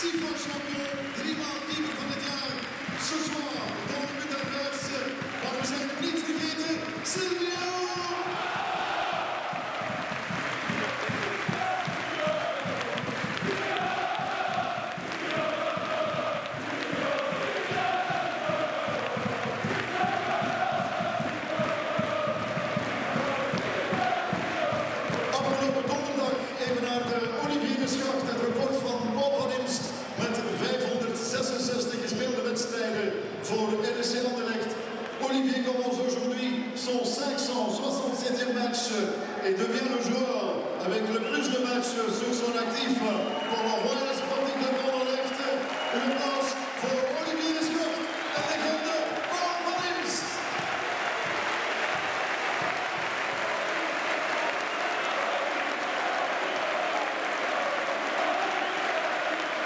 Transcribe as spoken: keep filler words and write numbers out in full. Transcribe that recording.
Six-fois champion, driemaal keeper van het jaar. Ce soir, dans le metaverse, maar we zijn niet vergeten, Silvio! Afgelopen donderdag even naar de Olympische Schacht.